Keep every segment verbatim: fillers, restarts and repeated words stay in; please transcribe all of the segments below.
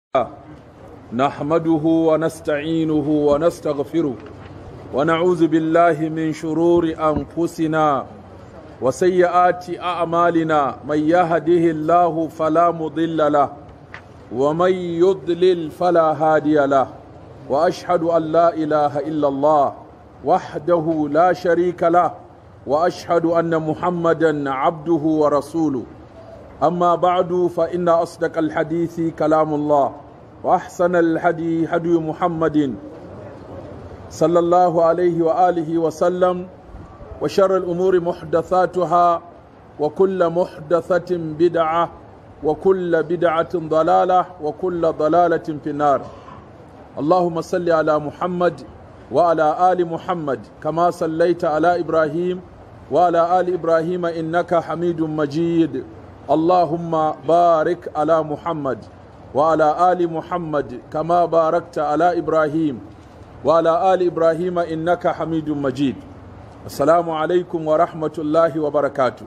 نحمده ونستعينه ونستغفره ونعوذ بالله من شرور أنفسنا وسيئات أعمالنا من يهده الله فلا مضل له ومن يضلل فلا هادي له وأشهد أن لا إله إلا الله وحده لا شريك له وأشهد أن محمدا عبده ورسوله أما بعد فإن أصدق الحديث كلام الله وأحسن الحدي حدي محمد صلى الله عليه وآله وسلم وشر الأمور محدثاتها وكل محدثة بدعة وكل بدعة ضلالة وكل ضلالة في النار. اللهم صل على محمد وعلى آل محمد كما صليت على إبراهيم وعلى آل إبراهيم إنك حميد مجيد. اللهم بارك على محمد وعلى آل محمد كما باركت على إبراهيم وعلى آل إبراهيم إنك حميد مجيد. السلام عليكم ورحمة الله وبركاته.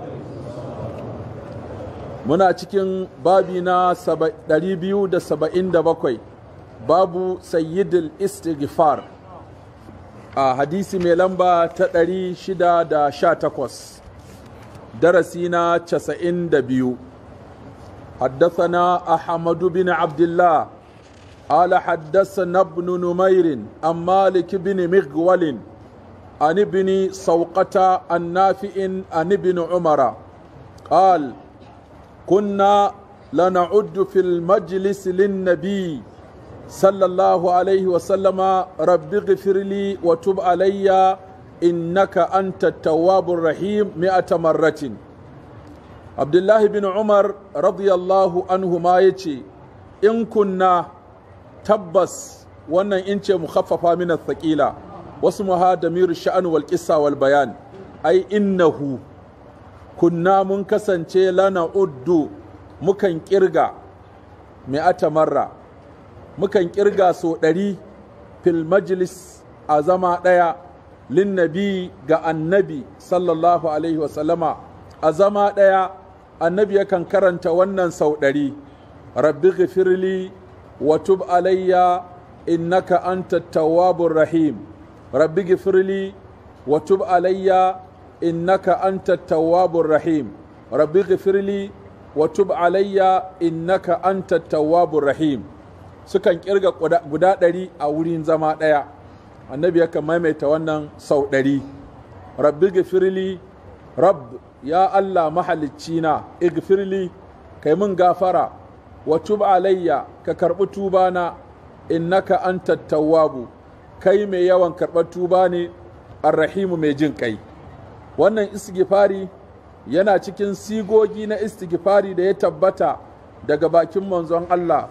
muna cikin babi na ɗari biyu da saba'in da bakwai babu sayyidul istighfar a hadisi mai lamba ta ɗari shida da sha takwas darasi na casa'in da biyu. حدثنا أحمد بن عبد الله قال حدثنا ابن نمير عن مالك بن مغول عن ابن سوقة النافع عن ابن عمر قال كنا لنعد في المجلس للنبي صلى الله عليه وسلم رب اغفر لي وتب علي إنك أنت التواب الرحيم مئة مرة. Abdullahi bin Umar radiyallahu anhu ma ya ce, in kunna tabbas wannan in ce mukhaffafa min athqila wasu muhadamir sha'an wal qissa wal bayan ai innahu kunna mun kasance lana uddu mukan kirga mi'ata marra mukan kirga so ɗari fil majlis a zama ɗaya lin nabi ga annabi sallallahu alaihi wasallama a zama ɗaya annabi yakan karanta wannan sau ɗari rabbi ghifirli wa tub alayya innaka anta tawwabur rahim rabbi ghifirli wa tub alayya innaka anta tawwabur rahim rabbi ghifirli wa tub alayya innaka anta tawwabur rahim sukan kirga guda ɗari a wurin zama ɗaya annabi yakan maimaita wannan sau ɗari rabbi ghifirli rabb ya Allah mahalicci na igfirli kai mun gafara wa tub alayya ka karɓi tubana innaka antat tawwabu kai mai yawan karɓar tuba ne arrahimu mai jin kai. Wannan istighfari yana cikin sigogi na istighfari da ya tabbata daga bakin manzon Allah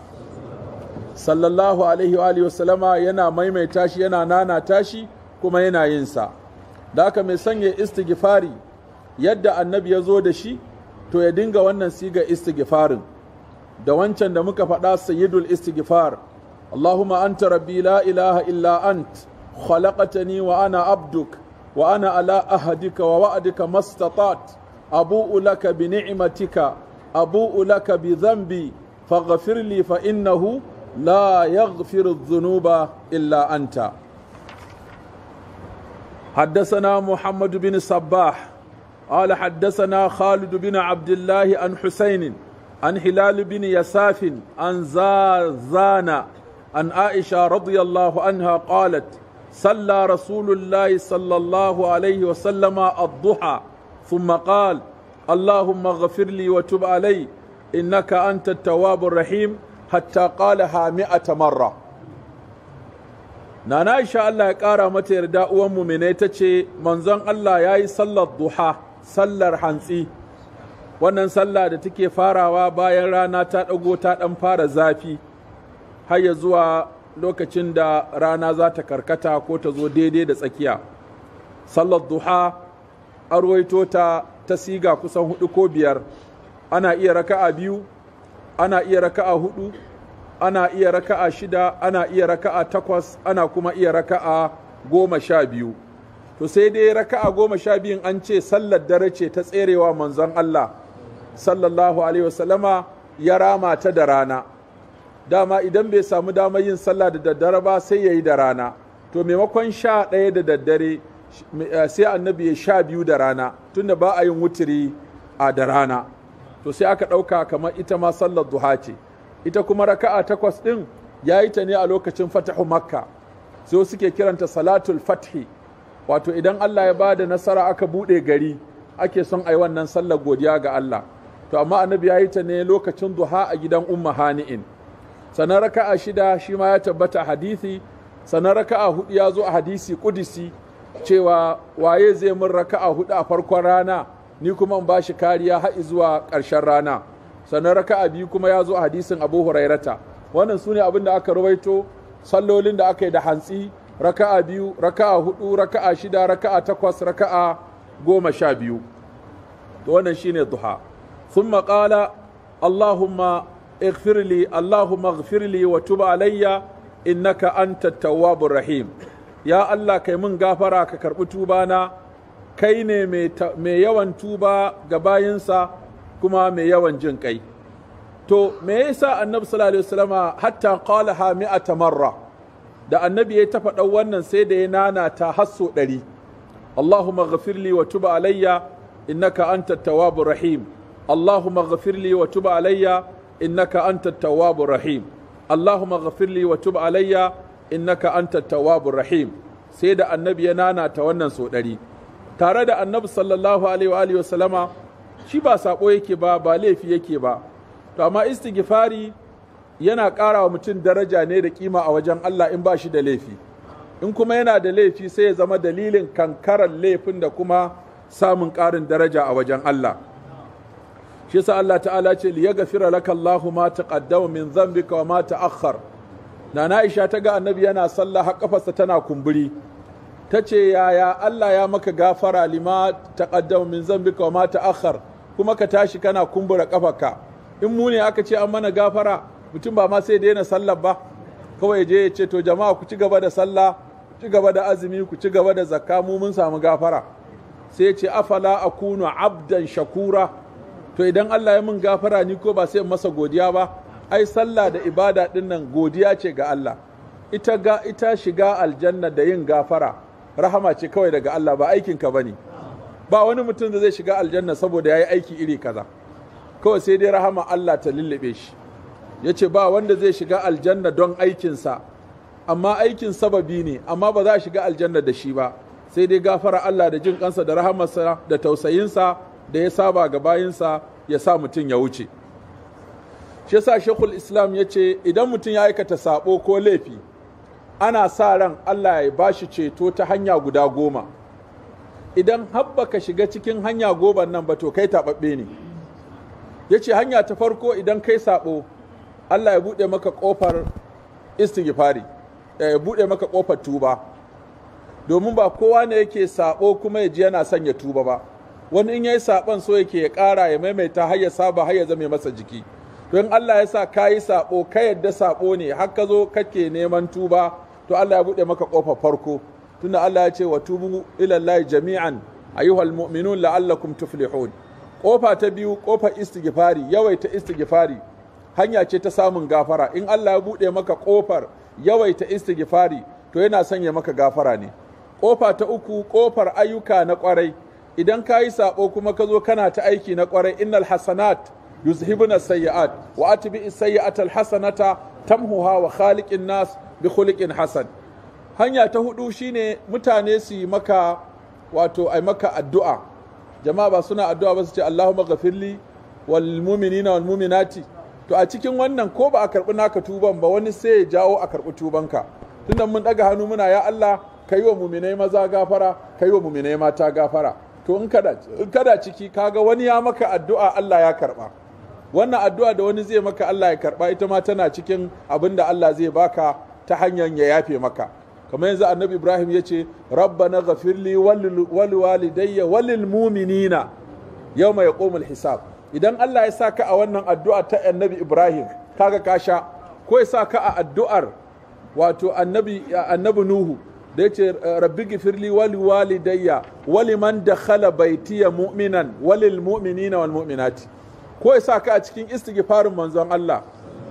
sallallahu alaihi wa sallama yana maimaita shi yana nana tashi kuma yana yin sa. Da haka mai sanya istighfari yadda annabi ya zo da shi to ya dinga wannan siga istighfarin da wancan da muka faɗa sayyidul istighfar Allahumma anta rabbi la ilaha illa ant khalaqtani wa ana abduk wa ana ala ahadika wa wa'dika mastatat abu'u laka bi ni'matika abu'u laka bi dhanbi faghfir li fa innahu la yaghfiru adh-dhunuba illa anta. حدثنا محمد بن صباح قال حدثنا خالد بن عبد الله عن حسين عن هلال بن يساف عن زازان عن عائشة رضي الله عنها قالت صلى رسول الله صلى الله عليه وسلم الضحى ثم قال اللهم اغفر لي وتب علي إنك أنت التواب الرحيم حتى قالها مئة مرة. نانا عائشة الله يقارى متى يرداء ومؤمنة تشي منزن الله ياي صلى الضحى sallar hantsi wannan sallah da take farawa bayan rana ta ɗago ta ɗan fara zafi har ya zuwa lokacin da rana za ta karkata ko ta zo daidai da tsakiya. Sallar duha arwaito ta ta siga kusan hudu ko biyar, ana iya raka'a biyu, ana iya raka'a hudu, ana iya raka'a shida, ana iya raka'a takwas, ana kuma iya raka'a goma sha biyu. To sai dai raka'a goma sha biyun an ce sallar dare ce ta tserewa manzon Allah sallallahu alaihi wasallama ya rama ta da rana dama idan bai samu damar yin sallah da daddare ba sai ya yi da rana, to maimakon sha ɗaya da daddare sai annabi ya sha biyu da rana, tunda ba a yin wutiri a da rana, to sai aka ɗauka kamar ita ma sallar duha ce. Ita kuma raka'a takwas ɗin ya yi ta ne a lokacin fatahu makka, sai suke kiranta salatul fathi, wato idan Allah ya ba da nasara aka buɗe gari ake son a yi wannan sallar godiya ga Allah. To amma annabi ya yi ta ne lokacin duha a gidan umma hani'in. Sannan raka'a shida shi ma ya tabbata a hadisi, sannan raka'a hudu ya zo a hadisi kudisi cewa waye zai min raka'a hudu a farkon rana ni kuma in ba shi kariya har zuwa ƙarshen rana. Sannan raka'a biyu kuma ya zo a hadisin Abu Hurairata. Wannan su ne abin da aka rawaito sallolin da aka yi da hantsi, raka'a biyu, raka'a hudu, raka'a shida, raka'a takwas, raka'a goma sha biyu. To wannan shine duha. Thumma qala Allahumma ighfir li Allahumma ighfir li wa tub alayya innaka antat tawwabur rahim. Ya Allah kai mun gafara ka karbi tubana, kai ne mai yawan tuba ga bayinsa kuma mai yawan jin kai. To me yasa annabi sallallahu alaihi wasallama hatta qalaha mi'ata marra, da annabi ya ta faɗa wannan sai da ya nana ta hasso ɗari. Allahumma ghafirli wa tub alayya innaka antat tawwabur rahim. Allahumma ghafirli wa tub alayya innaka antat tawwabur rahim. Allahumma ghafirli wa tub alayya innaka antat tawwabur rahim. Sai da annabi ya nana ta wannan so ɗari. Tare da annabi sallallahu alaihi wa alihi wasallama shi ba sako yake ba, ba laifi yake ba. To amma istighfari yana ƙara wa mutum daraja ne da kima a wajen Allah in ba shi da laifi. In kuma yana da laifi sai ya zama dalilin kankarar laifin da kuma samun ƙarin daraja a wajen Allah. Shi yasa Allah ta'ala ce li yaghfira laka Allahu ma taqaddama min dhanbika wa ma ta'akhkhar. Nana Aisha ta ga annabi yana sallah har kafarsa tana kumburi. Ta ce yaya Allah ya maka gafara lima taqaddama min dhanbika wa ma ta'akhkhar, kuma ka tashi kana kumbura kafarka. In mu ne aka ce an mana gafara, mutum ba ma sai daina sallar ba, kawai je ya ce to jama'a ku ci gaba da sallah, ku ci gaba da azumi, ku ci gaba da zakka, mu mun samu gafara. Sai ya ce afala akunu abdan shakura, to idan Allah ya mun gafara ni ko ba sai in masa godiya ba. Ai sallah da ibada din nan godiya ce ga Allah. Ita ga ita shiga aljanna da yin gafara rahama ce kawai daga Allah, ba aikin ka bane. Ba wani mutum da zai shiga aljanna saboda yayi aiki iri kaza, kawai sai dai rahama Allah ta lullube shi. Ya ce ba wanda zai shiga aljanna don aikinsa, amma aikin sababi ne, amma ba za a shiga aljanna da shi ba, sai dai gafara Allah da jin kansa da rahamarsa da tausayinsa da ya saba ga bayinsa ya sa mutum ya wuce. Shi yasa Sheikhul Islam ya ce idan mutum ya aikata sabo ko laifi, ana sa ran Allah ya bashi ceto ta hanya guda goma. Idan habba ka shiga cikin hanya goma nan ba to kai taɓaɓɓe ne. Ya ce hanya ta farko idan kai sabo, Allah ya buɗe maka ƙofar istighfari, ya buɗe maka ƙofar tuba, domin ba kowa ne yake sabo kuma ya ji yana son ya tuba ba. Wani in yayi saɓon so yake ya ƙara ya maimaita har ya saba har ya zame masa jiki. Don Allah ya sa ka yi sabo, ka yadda sabo ne har ka zo kake neman tuba, to Allah ya buɗe maka ƙofar farko, tunda Allah ya ce wa tubu ilallahi jami'an ayyuhal mu'minun la'allakum tuflihun. Ƙofa ta biyu ƙofar istighfari, yawaita istighfari hanya ce ta samun gafara. In Allah ya buɗe maka ƙofar yawaita istighfari to yana sanya maka gafara ne. Ƙofa ta uku ƙofar ayyuka na ƙwarai, idan ka yi saɓo kuma ka zo kana ta aiki na ƙwarai, innal hasanat yuzhibuna sayyi'at wa atbi'is sayyi'ata alhasanata tamhuha wa khaliqin nas bi khuliqin hasan. Hanya ta hudu shine mutane su yi maka wato ai maka addu'a. Jama'a ba suna addu'a ba su ce Allahumma ghafirli wal mu'minina wal mu'minati. To a cikin wannan ko ba a karɓi naka tuban ba, wani sai ya jawo a karɓi tubanka. Tunda mun ɗaga hannu muna ya Allah ka yi wa muminai maza gafara, ka yi wa muminai mata gafara. To in kada, in kada ciki kaga wani ya maka addu'a Allah ya karɓa. Wannan addu'a da wani zai maka Allah ya karɓa ita ma tana cikin abin da Allah zai baka ta hanyar ya yafe maka. Kamar yanzu annabi Ibrahim ya ce rabbana ghafirli wal walidayya walil mu'minina yawma yaqumul hisab. Idan Allah ya sa ka a wannan addu'a ta annabi Ibrahim kaga ka sha, ko ya sa ka a addu'ar wato annabi annabi Nuhu da ya ce rabbi gifirli wali walidayya wali man dakhala baitiya mu'minan walil mu'minina wal mu'minati, ko ya sa ka a cikin istighfarin manzon Allah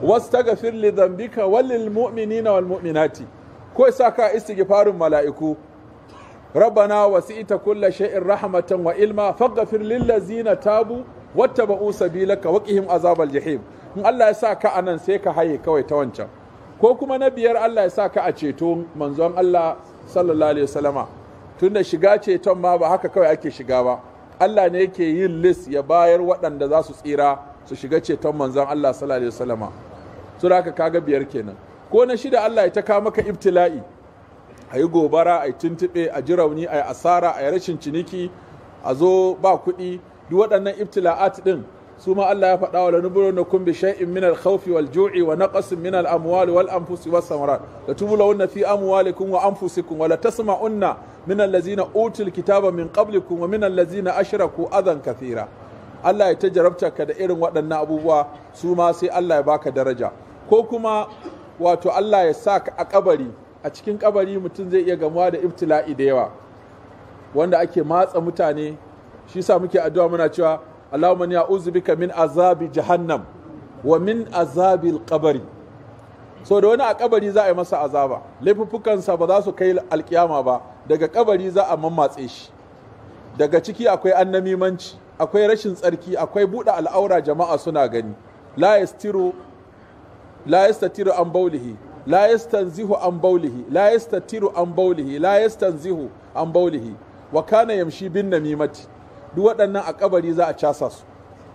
wastaghfir li dhanbika walil mu'minina wal mu'minati ko saka istighfarin mala'iku rabbana wasi'ta kulla shay'in rahmatan wa ilma faghfir lil ladzina tabu wattaba'u sabilaka waqihim azabal jahim. In Allah ya sa ka anan sai ka haye kawai ta wancan, ko kuma na biyar Allah ya sa ka a ceto manzon Allah sallallahu alaihi wasallama, tunda shiga ceton ma ba haka kawai ake shiga ba, Allah ne yake yin list ya bayar waɗanda za su tsira su shiga ceton manzon Allah sallallahu alaihi wasallama. So da haka kaga biyar kenan. Ko na shida Allah ya ta kawo maka ibtila'i, a yi gobara, a yi tuntuɓe, a ji rauni, a yi asara, a yi rashin ciniki, a zo ba kuɗi, duk waɗannan ibtila'at ɗin su ma Allah ya faɗa wa lanubluwannakum bi shay'in min al-khawfi wal ju'i wa naqsin min al-amwali wal anfusi was samarat la tublawunna fi amwalikum wa anfusikum wa la tasma'unna min allazina utul kitaba min qablikum wa min allazina ashraku adan kathira. Allah ya ta jarabta ka da irin waɗannan abubuwa, su ma sai Allah ya baka daraja. Ko kuma wato Allah ya sa ka a kabari, a cikin kabari mutum zai iya gamuwa da ibtila'i da yawa wanda ake matsa mutane, shi sa muke addu'a muna cewa Allahumma inni a'udhu bika min azabi jahannam wa min azabil qabri. So da wani a kabari za a yi masa azaba, laifuffukansa ba za su kai alkiyama ba, daga kabari za a mammatse shi. Daga ciki akwai annamimanci, akwai rashin tsarki, akwai buɗe al'aura jama'a suna gani. La yastiru la yastatiru an baulihi, la yastanzihu an baulihi, la yastatiru an baulihi, la yastanzihu an baulihi, wa kana yamshi bin namimati. Duk waɗannan a kabari za a casa su.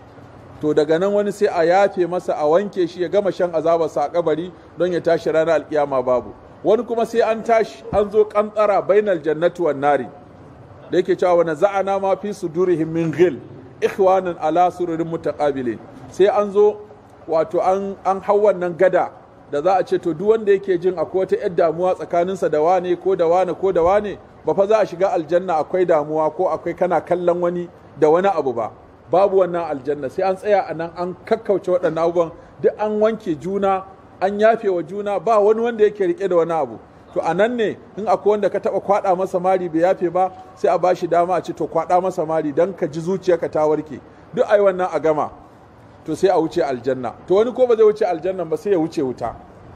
To daga nan wani sai a yafe masa, a wanke shi, ya gama shan azabarsa a kabari don ya tashi ranar alkiyama babu. Wani kuma sai an tashi an zo kantsara bainal jannati wan nari, da yake cewa wa naza'ana ma fi sudurihim min ghil ikhwanan ala sururin mutaqabilin. Sai an zo wato an an hau wannan gada da za a ce to duk wanda yake jin akwai wata yar damuwa tsakaninsa da wane ko da wane ko da wane, ba fa za a shiga aljanna akwai damuwa ko akwai kana kallon wani da wani abu ba, babu wannan aljanna. Sai an tsaya a nan an kakkauce waɗannan abubuwan, duk an wanke juna, an yafe wa juna, ba wani wanda yake rike da wani abu. To a nan ne in akwai wanda ka taɓa kwaɗa masa mari bai yafe ba, sai a bashi dama a ce to kwaɗa masa mari don ka ji zuciyarka ta warke. Duk ai wannan a gama, to sai a wuce aljanna. To wani ko ba zai wuce aljanna ba, sai ya wuce wuta.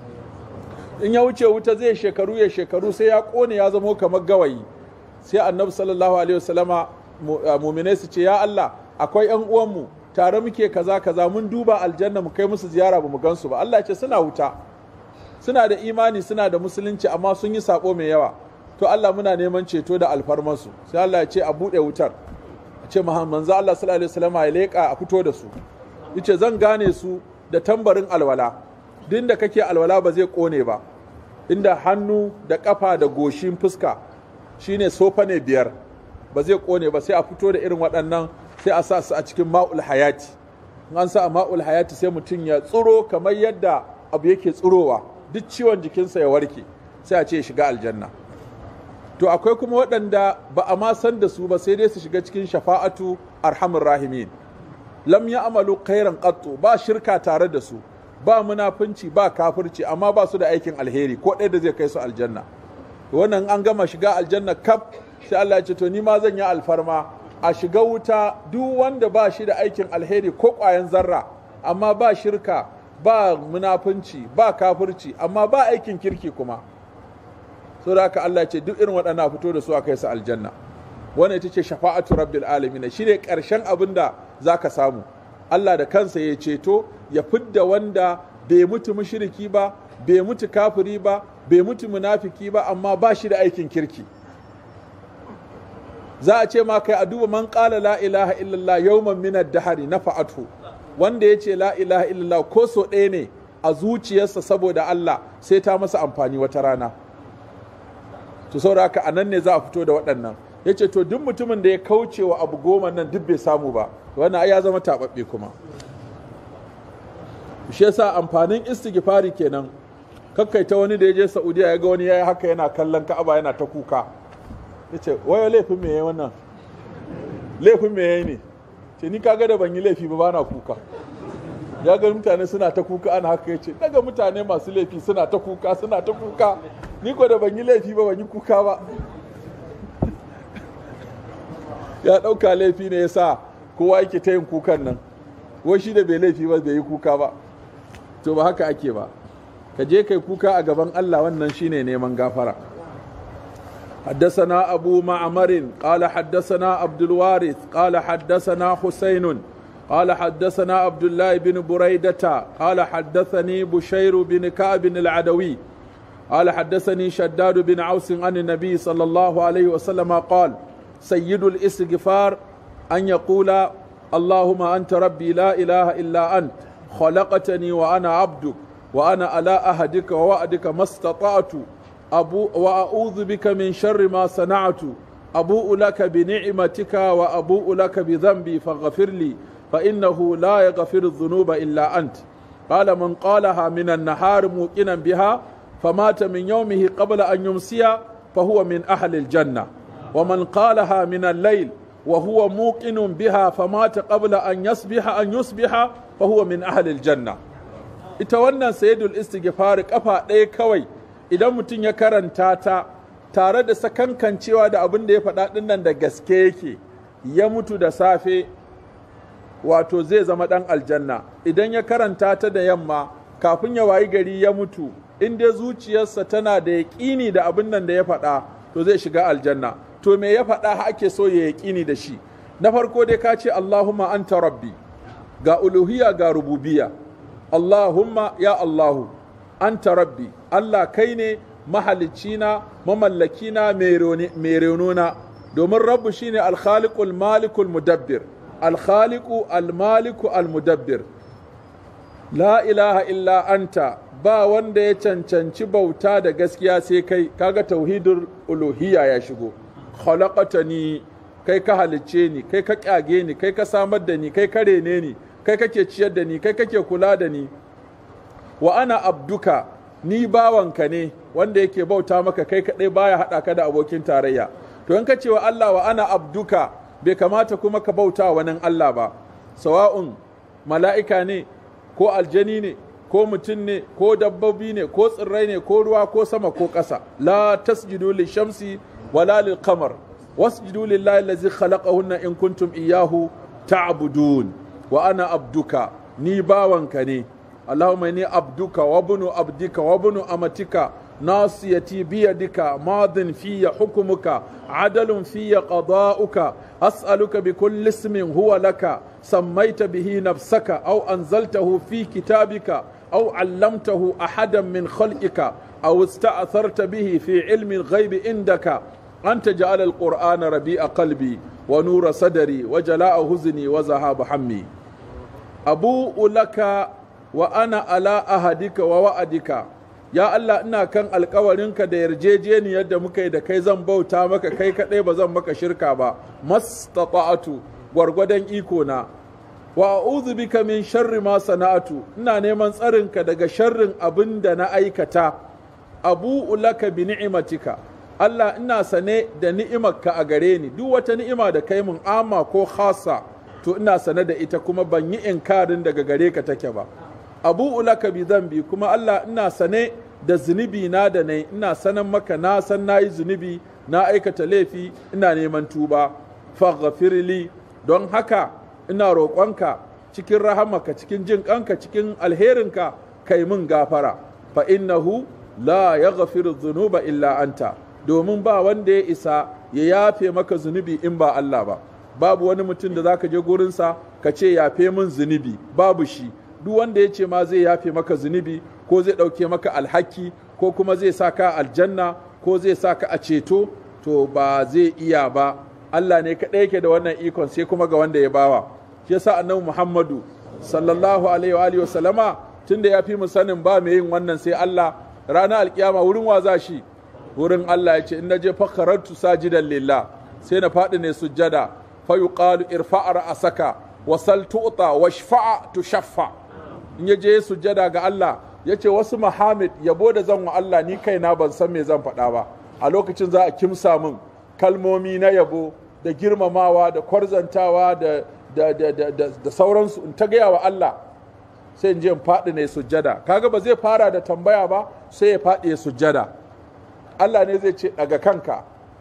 In ya wuce wuta zai shekaru ya shekaru sai ya kone ya zama kamar gawayi. Sai annabi sallallahu alaihi wasallama mu'minai su ce ya Allah, akwai ƴan uwanmu tare muke kaza kaza, mun duba aljanna mu kai musu ziyara ba mu gansu ba. Allah ya ce suna wuta, suna da imani, suna da musulunci, amma sun yi sabo mai yawa. To Allah muna neman ceto da alfarmansu. Sai Allah ya ce a buɗe wutar, a ce manzo Allah sallallahu alaihi wasallama ya leƙa a fito da su. Yace zan gane su da tambarin alwala, duk da kake alwala ba zai kone ba, inda hannu da kafa da goshin fuska shine sofa ne biyar, ba zai kone ba. Sai a fito da irin waɗannan, sai a sa su a cikin ma'ul hayati. In an sa a ma'ul hayati sai mutum ya tsiro kamar yadda abu yake tsirowa, duk ciwon jikinsa ya warke, sai a ce shiga aljanna. To akwai kuma waɗanda ba a ma san da su ba, sai dai su shiga cikin shafa'atu arhamur rahimin. Lam ya amalu khairan qattu, ba shirka tare da su, ba munafunci, ba kafirci, amma ba su da aikin alheri ko ɗaya da zai kai su aljanna. Wannan an gama shiga aljanna kaf, sai Allah ya ce to ni ma zan yi alfarma a shiga wuta duk wanda ba shi da aikin alheri ko ƙwayan zarra, amma ba shirka, ba munafunci, ba kafirci, amma ba aikin kirki kuma. Saboda haka Allah ya ce duk irin waɗannan fito da su a kai su aljanna. Wannan ita ce shafa'atu rabbil alamin, shine ƙarshen abin da zaka samu. Allah da kansa ya ceto ya fidda wanda bai mutu mushriki ba, bai mutu kafiri ba, bai mutu munafiki ba, amma ba shi da aikin kirki. Za a ce ma kai a duba man qala la ilaha illallah yawman min ad-dahri nafa'atu, wanda ya ce la ilaha illallah ko so ɗaya ne a zuciyarsa saboda Allah, sai ta masa amfani wata rana. To saboda haka anan ne za a fito da waɗannan. Ya ce to duk mutumin da ya kauce wa abu goma nan duk bai samu ba, wannan ai ya zama taɓaɓɓe kuma. Shi yasa amfanin istighfari kenan. Kakkaita wani da ya je Saudiya ya ga wani yayi haka yana kallon Ka'aba yana ta kuka. Ya ce wayo laifin me yayi wannan? Laifin me yayi ne? Ce ni kaga da ban yi laifi ba bana kuka. Ya ga mutane suna ta kuka ana haka, ya ce daga mutane masu laifi suna ta kuka suna ta kuka, ni ko da ban yi laifi ba ban yi kuka ba. Ya ɗauka laifi ne ya sa kowa yake ta yin kukan nan, wai shi da bai laifi ba bai yi kuka ba. to ba haka ake ba, ka je kai kuka a gaban Allah, wannan shine neman gafara. حدثنا أبو معمر قال حدثنا عبد الوارث قال حدثنا حسين قال حدثنا عبد الله بن بريدة قال حدثني بشير بن كعب العدوي قال حدثني شداد بن عوس عن النبي صلى الله عليه وسلم قال سيد الاستغفار أن يقول اللهم أنت ربي لا إله إلا أنت خلقتني وأنا عبدك وأنا على أهدك ووعدك ما استطعت أبو وأعوذ بك من شر ما صنعت أبوء لك بنعمتك وأبوء لك بذنبي فاغفر لي فإنه لا يغفر الذنوب إلا أنت. قال من قالها من النهار موقنا بها فمات من يومه قبل أن يمسي فهو من أهل الجنة، ومن قالها من الليل وهو موقن بها فمات قبل أن يصبح أن يصبح فهو من أهل الجنة. ita wannan sayyidul istighfar kafa ɗaya kawai idan mutum ya karanta ta tare da sakankancewa da abin da ya faɗa ɗin nan da gaske yake, ya mutu da safe wato zai zama ɗan aljanna. Idan ya karanta ta da yamma kafin ya wayi gari ya mutu, in dai zuciyarsa tana da yaƙini da abin nan da ya faɗa, to zai shiga aljanna. To me ya faɗa ake so ya yaƙini da shi? Na farko dai ka ce Allahumma anta rabbi, ga uluhiyya ga rububiyya. Allahumma ya Allahu anta rabbi, Allah kai ne mahalicina mamallakina mai renona, domin rabbu shine alkhaliqul malikul mudabbir, alkhaliqu almaliku almudabbir. La ilaha illa anta, ba wanda ya cancanci bauta da gaskiya sai kai. Kaga tauhidul uluhiyya ya shigo. Khalaqatani, kai ka halicce ni, kai ka kyage ni, kai ka samar da ni, kai ka rene ni, kai kake ciyar da ni, kai kake kula da ni. Wa ana abduka, ni bawanka ne wanda yake bauta maka kai kaɗai, baya haɗa ka da abokin tarayya. To in ka ce wa Allah wa ana abduka, bai kamata kuma ka bauta wa nan Allah ba, sawa'un mala'ika ne ko aljani ne ko mutum ne ko dabbobi ne ko tsirrai ne ko ruwa ko sama ko ƙasa. La tasjudu lishamsi wala lil qamar wasjudu lillahi allazi khalaqahunna in kuntum iyyahu ta'budun. Wa ana abduka, ni bawanka ne. Allahumma inni abduka wa bunu abdika wa bunu amatika nasiyati biyadika madin fiyya hukumuka adalun fiyya qada'uka as'aluka bi kulli ismin huwa laka sammaita bihi nafsaka aw anzaltahu fi kitabika aw 'allamtahu ahadan min khalqika aw ista'tharta bihi fi 'ilmi al-ghaybi indaka an taj'al al-qur'ana rabi'a qalbi wa nura sadri wa jala'a huzni wa zahaba hammi. Abu'u laka wa ana ala ahadika wa wa'adika, ya Allah ina kan alkawarinka da yarjejeniyar da muka yi da kai, zan bauta maka kai kaɗai, ba zan maka shirka ba, mastata'atu, gwargwadon iko na. Wa a'udhu bika min sharri ma sana'atu, ina neman tsarinka daga sharrin abin da na aikata. Abu'u laka bi ni'matika, Allah ina sane da ni'imarka a gare ni, duk wata ni'ima da kai mun amma ko khasa, to ina sane da ita kuma ban yi inkarin daga gare ka take ba. Abu'u laka bi dhanbi, kuma Allah ina sane da zunubi na da nai, ina sanan maka na san nayi zunubi, na aikata laifi, ina neman tuba. Faghfirli, don haka ina roƙonka cikin rahamaka, cikin jin kanka, cikin alherinka kai min gafara. Fa innahu la yaghfiru dhunuba illa anta, domin ba wanda ya isa ya yafe maka zunubi in ba Allah ba. Babu wani mutum da zaka je gurinsa ka ce yafe min zunubi, babu shi. Duk wanda ya ce ma zai yafe maka zunubi ko zai ɗauke maka alhaki ko kuma zai sa ka aljanna ko zai sa ka a ceto, to ba zai iya ba. Allah ne kaɗai yake da wannan ikon, sai kuma ga wanda ya bawa. Shi yasa annabi Muhammadu sallallahu alaihi wa alihi wa sallama, tunda ya fi mu sanin ba mai yin wannan sai Allah, ranar alkiyama wurin wa za shi? Wurin Allah. Ya ce in naje fakharatu sajidan lillah, sai na faɗi ne sujjada, fa yuqalu irfa'a ra'asaka wasal tu'ta washfa'a tushaffa. In ya je sujjada ga Allah, ya ce wasu Muhammad yabo da zan wa Allah ni kaina ban san me zan faɗa ba. A lokacin za a kimsa min kalmomi na yabo da girmamawa da kwarzantawa da, da, da, da, da, da sauransu, in ta gaya wa Allah, sai in je in faɗi ne sujjada. Kaga ba zai fara da tambaya ba, sai ya faɗi ya sujjada. Allah ne zai ce daga kanka,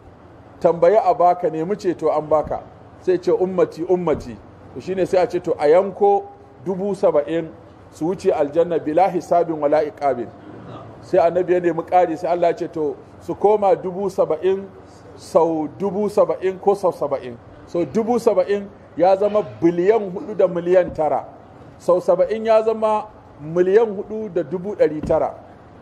tambaya a baka, nemi ceto an baka. Sai ce ummati ummati, to shine sai a ce to a yanko dubu saba'in su wuce aljanna bila hisabin wala iqabin. Sai annabi ya nemi ƙari, sai Allah ya ce to su koma dubu saba'in sau dubu saba'in ko sau saba'in. So dubu saba'in ya zama biliyan hudu da miliyan tara, sau saba'in ya zama miliyan hudu da dubu ɗari tara.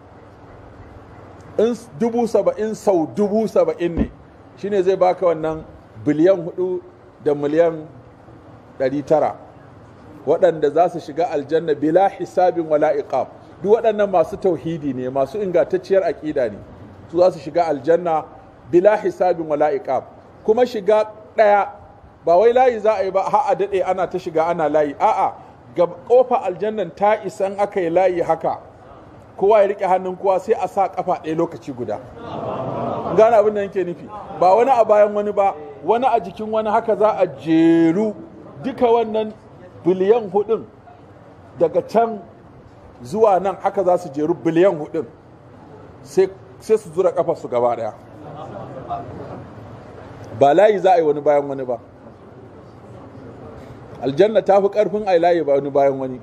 In dubu saba'in sau dubu saba'in ne shine zai baka wannan biliyan hudu da miliyan ɗari tara, waɗanda za su shiga aljanna bila hisabin wala iqab. Duk waɗannan masu tauhidi ne, masu ingantacciyar aƙida ne, su za su shiga aljanna bila hisabin wala iqab. Kuma shiga ɗaya ba wai layi za a yi ba har a daɗe ana ta shiga ana layi, a'a ga ƙofa aljannan ta isan aka yi layi haka kowa ya riƙe hannun kowa sai a sa ƙafa ɗaya lokaci guda. Gane abin da yake nufi, ba wani a bayan wani ba, wani a jikin wani, haka za a jeru duka wannan biliyan hudun daga can zuwa nan, haka za su jeru biliyan hudun sai su zura kafa su gaba daya, ba layi za a yi wani bayan wani ba. Aljanna ta fi karfin a layi ba wani bayan wani.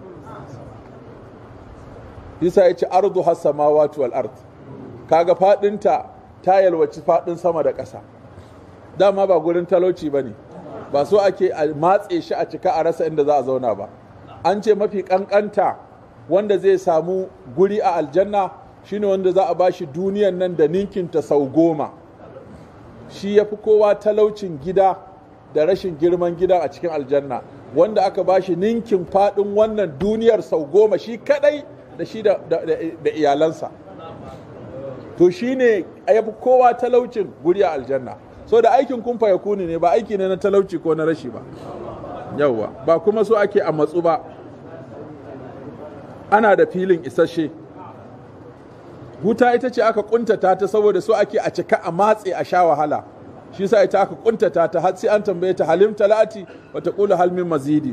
Isa ya ce ardu has samawati wal ard, kaga fadinta ta yalwaci fadin sama da ƙasa. Dama ba gurin talauci bane, ba so ake a matse shi a cika a rasa inda za a zauna ba. An ce mafi kankanta wanda zai samu guri a aljanna shine wanda za a bashi duniyan nan da ninkinta sau goma. Shi ya fi kowa talaucin gida da rashin girman gidan a cikin aljanna, wanda aka bashi ninkin faɗin wannan duniyar sau goma shi kadai da shi da, da, da, da iyalansa. To shi ne ya fi kowa talaucin guri a aljanna. So da aikin kun fayakuni ne, ba aiki ne na talauci ko na rashi ba. Yawwa, ba kuma so ake a matsu ba. Ana da filin isasshe. Wuta ita ce aka kuntata ta saboda so ake a cika a matse a sha wahala. Shi sa ita aka kuntata ta har sai an tambaye ta halim talati wa taqulu hal min mazidi.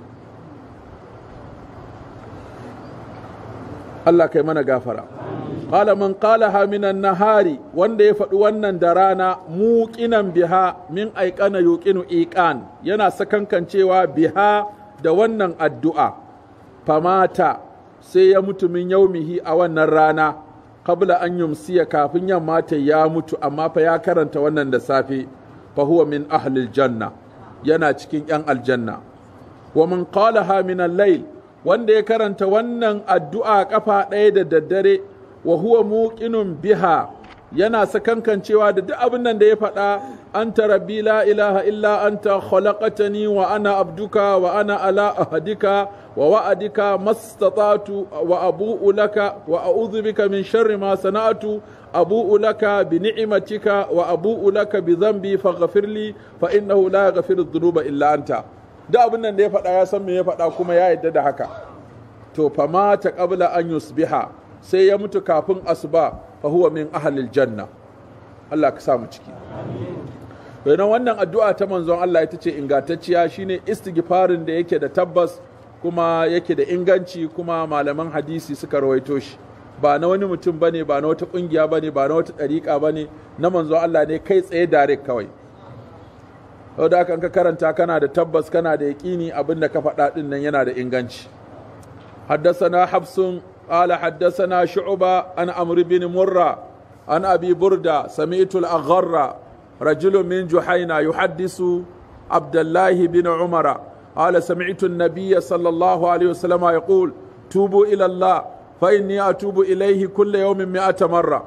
Allah kai mana gafara. Qala man qalaha minan nahari, wanda ya faɗi wannan da rana, muqinan biha min aiqana yuqinu iqan, yana sakankancewa biha da wannan addu'a. Famata sai ya mutu min yaumihi a wannan rana, qabla an yumsiya, kafin yamma ta ya mutu, amma fa ya karanta wannan da safe, fa huwa min ahlil janna, yana cikin yan aljanna. Wa man qalaha min al-layl, wanda ya karanta wannan addu'a kafa ɗaya da daddare, wa huwa muqinun biha, yana sakankancewa da duk abin nan da ya faɗa, anta rabbi la ilaha illa anta khalaqtani wa ana abduka wa ana ala ahadika wa wa'adika mastata'tu wa abu'u laka wa a'udhu bika min sharri ma sana'tu abu'u laka bi ni'matika wa abu'u laka bi dhanbi faghfir li fa innahu la yaghfiru dhunuba illa anta. Duk abin nan da ya faɗa ya san me ya faɗa kuma ya yarda da haka. To fa mata qabla an yusbiha, sai ya mutu kafin asuba, fa huwa min ahlil janna. Allah ka samu ciki. Bayan wannan addu'a ta manzon Allah ita ce ingantacciya, shine istighfarin da yake da tabbas kuma yake da inganci, kuma malaman hadisi suka rawaito shi. Ba na wani mutum bane, ba na wata kungiya bane, ba na wata dariƙa bane, na manzon Allah ne kai tsaye direct kawai. Saboda haka ka karanta kana da tabbas, kana da yaƙini abin da ka faɗa din nan yana da inganci. حدثنا حفص قال حدثنا شعبة عن عمرو بن مرة عن أبي بردة سمعت الأغر رجل من جحينة يحدث عبد الله بن عمر قال سمعت النبي صلى الله عليه وسلم يقول توبوا إلى الله فإني أتوب إليه كل يوم مئة مرة.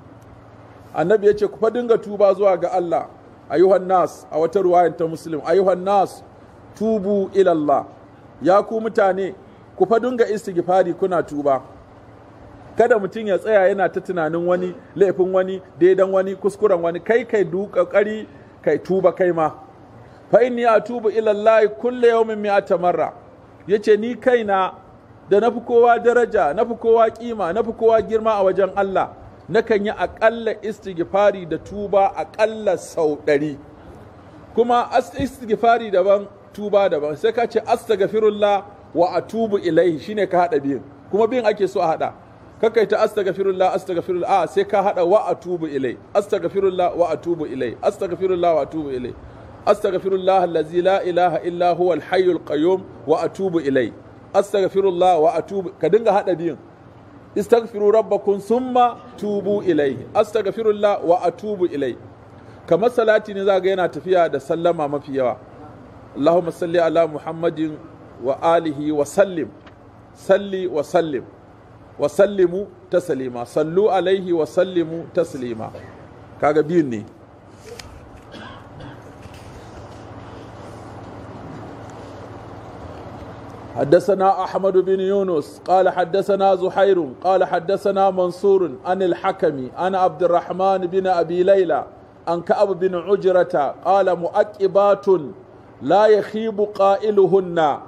النبي يقول كفدنغ توبا زواج الله أيها الناس أو ترواية مسلم أيها الناس توبوا إلى الله يا كومتاني ku fa dinga istighfari kuna tuba. Kada mutum ya tsaya yana ta tunanin wani laifin wani, daidan wani, kuskuren wani, kai kai duka kokari kai tuba kai ma. Fa inni atubu ila Allah kullu yawmin mi'ata marra. Yace ni kaina da nafi kowa daraja, nafi kowa kima, nafi kowa girma a wajen Allah, nakan yi akalla istighfari da tuba akalla sau ɗari. Kuma istighfari daban, tuba daban. Sai ka ce astaghfirullah wa atubu ilaihi, shine ka hada biyun, kuma biyun ake so a hada. Kakai ta astaghfirullah astaghfirullah, a sai ka hada wa atubu ilai, astaghfirullah wa atubu ilai, astaghfirullah wa atubu ilai, astaghfirullah allazi la ilaha illa huwa al-hayyul qayyum wa atubu ilai, astaghfirullah wa atubu, ka dinga hada biyun. Istaghfiru rabbakum summa tubu ilaihi, astaghfirullah wa atubu ilaihi. Kamar salati ne za ga yana tafiya da sallama mafi yawa. Allahumma salli ala Muhammadin wa alihi wa sallim, salli wa sallim, wa sallimu taslima, sallu alaihi wa sallimu taslima. Kaga biyun ne. حدثنا أحمد بن يونس قال حدثنا زحير قال حدثنا منصور عن الحكم عن عبد الرحمن بن أبي ليلى عن كعب بن عجرة قال مؤكبات لا يخيب قائلهن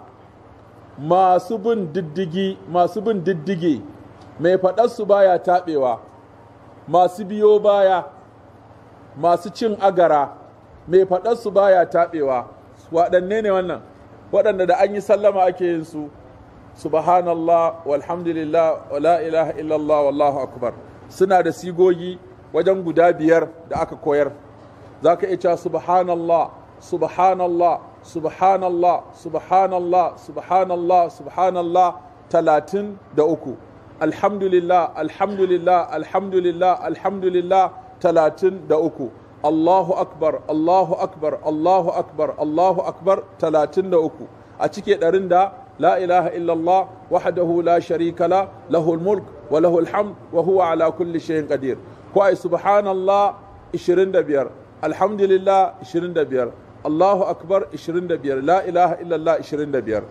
ما سبن ددجي ما سبن ددجي mai faɗarsu baya taɓewa, masu biyo baya, masu cin agara, mai faɗarsu baya taɓewa. Waɗanne ne wannan? Waɗanda da an yi sallama ake yin su, subhanallah walhamdulillah wa la ilaha illallah wallahu akbar. Suna da sigogi wajen guda biyar da aka koyar. Za ka iya cewa subhanallah, subhanallah, subhanallah, subhanallah, subhanallah, subhanallah talatin da uku. Alhamdulillah, alhamdulillah, alhamdulillah, alhamdulillah talatin da uku. Allahu akbar, Allahu akbar, Allahu akbar, Allahu akbar talatin da uku. A cike ɗarin da la ilaha illallah wahdahu la sharika la lahul mulk wa lahul hamd wa huwa ala kulli shay'in qadir. Ko ai subhanallah ishirin da biyar, alhamdulillah ishirin da biyar, Allahu akbar ishirin da biyar, la ilaha illallah ishirin da biyar.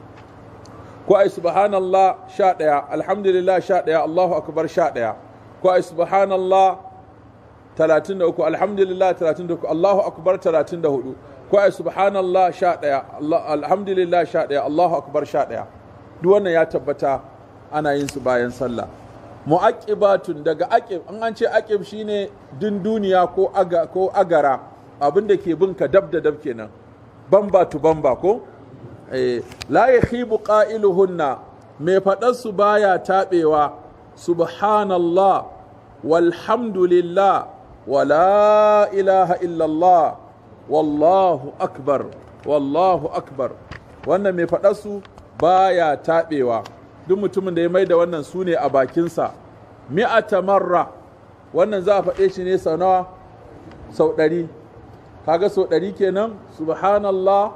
Ko ai subhanallah sha ɗaya, alhamdulillah sha ɗaya, Allahu akbar sha ɗaya. Ko ai subhanallah talatin da uku, alhamdulillah talatin da uku, Allahu akbar talatin da hudu. Ko ai subhanallah sha ɗaya, alhamdulillah sha ɗaya, Allahu akbar sha ɗaya. Duk wannan ya tabbata ana yin su bayan sallah. Mu'aqibatun daga aqib, an an ce aqib shine dunduniya ko aga ko agara, abin da ke bin ka dab da dab kenan. Bamba tu bamba ko? Eh, la yakhibu qailuhunna, mai faɗar su baya taɓewa. Subhanallah walhamdulillah wa la ilaha illallah wallahu akbar, wallahu akbar. Wannan mai faɗar su baya taɓewa. Duk mutumin da ya mai da wannan su ne a bakinsa. Mi'ata marra, wannan za a faɗe shi ne sau nawa? Sau ɗari. Kaga sau ɗari kenan? Subhanallah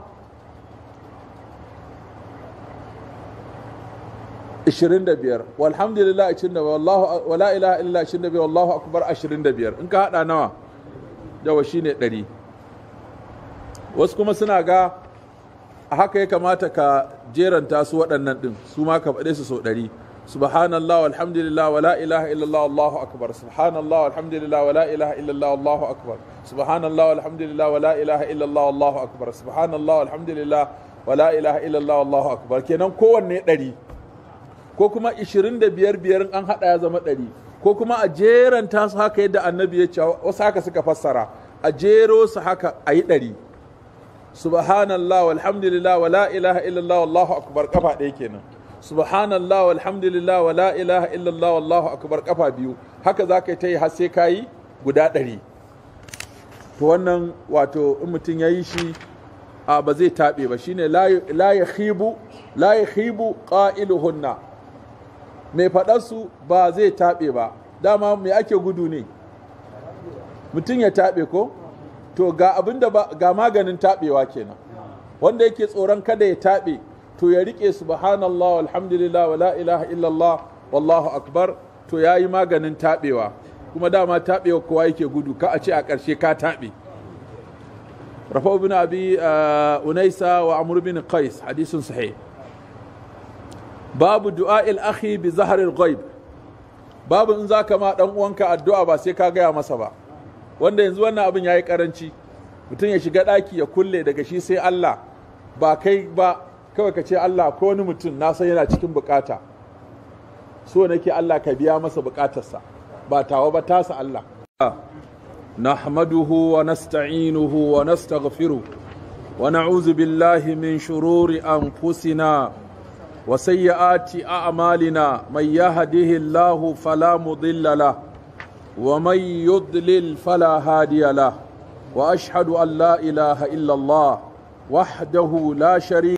ishirin da biyar, walhamdulillah ishirin da biyar, wallahu wala ilaha illa ishirin da biyar, wallahu akbar ashirin da biyar. In ka haɗa nawa? Yawa shine ɗari. Wasu kuma suna ga a haka ya kamata ka jeranta su waɗannan ɗin, su ma ka faɗe su sau ɗari. Subhanallah walhamdulillah wala ilaha illallah wallahu akbar. Subhanallah walhamdulillah wala ilaha illallah wallahu akbar. Subhanallah walhamdulillah wala ilaha illallah wallahu akbar. Subhanallah walhamdulillah wala ilaha illallah wallahu akbar. Kenan kowanne ɗari. Ko kuma ishirin da biyar biyar an haɗa ya zama ɗari. Ko kuma a jeranta su haka yadda annabi ya ce, wasu haka suka fassara, a jero su haka a yi ɗari. Subhanallah walhamdulillah wa la ilaha illallah wallahu akbar kafa ɗaya kenan. Subhanallah walhamdulillah wa la ilaha illallah wallahu akbar kafa biyu. Haka za ka yi ta yi har sai ka yi guda ɗari. To wannan wato in mutum ya yi shi a ba zai taɓe ba, shine la ya khibu la ya khibu qailuhunna. Mai faɗarsu ba zai taɓe ba. Dama mai ake gudu ne? Mutum ya taɓe ko? To ga abin da ga maganin taɓewa kenan. Wanda yake tsoron kada ya taɓe, to ya riƙe subhanallah walhamdulillah wa la ilaha illallah wallahu akbar, to ya yi maganin taɓewa. Kuma dama taɓewa kowa yake gudu, ka a ce a ƙarshe ka taɓe. Rafa'u bin Abi Unaisa wa Amr bin Qais, hadisun sahih. Babu du'a'il akhi bi zahril ghaib. Babu in zaka ma dan uwanka addu'a ba sai ka gaya masa ba. Wanda yanzu wannan abin yayi karanci. Mutum ya shiga daki ya kulle daga shi sai Allah, ba kai ba, kawai ka ce Allah ko wani mutum na san yana cikin bukata. So nake Allah ka biya masa bukatarsa. Ba tawa ba tasa Allah. Nahmaduhu wa nasta'inuhu wa nastaghfiruh wa na'udzu billahi min shururi anfusina وسيئات أعمالنا من يهده الله فلا مضل له ومن يضلل فلا هادي له وأشهد أن لا إله إلا الله وحده لا شريك